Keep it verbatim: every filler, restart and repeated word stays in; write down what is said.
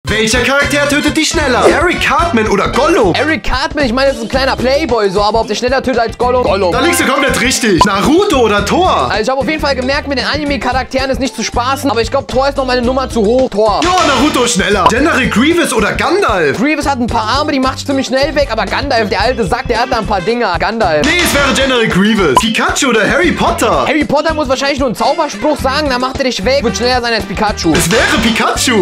Welcher Charakter tötet dich schneller? Eric Cartman oder Gollum? Eric Cartman, ich meine, das ist ein kleiner Playboy so, aber ob der schneller tötet als Gollum? Gollum. Da liegst du komplett richtig. Naruto oder Thor? Also ich habe auf jeden Fall gemerkt, mit den Anime-Charakteren ist nicht zu spaßen, aber ich glaube, Thor ist noch mal eine Nummer zu hoch. Thor. Ja, Naruto schneller. General Grievous oder Gandalf? Grievous hat ein paar Arme, die macht ziemlich schnell weg, aber Gandalf, der alte Sack, der hat da ein paar Dinger. Gandalf. Nee, es wäre General Grievous. Pikachu oder Harry Potter? Harry Potter muss wahrscheinlich nur einen Zauberspruch sagen, dann macht er dich weg. Wird schneller sein als Pikachu. Es wäre Pikachu.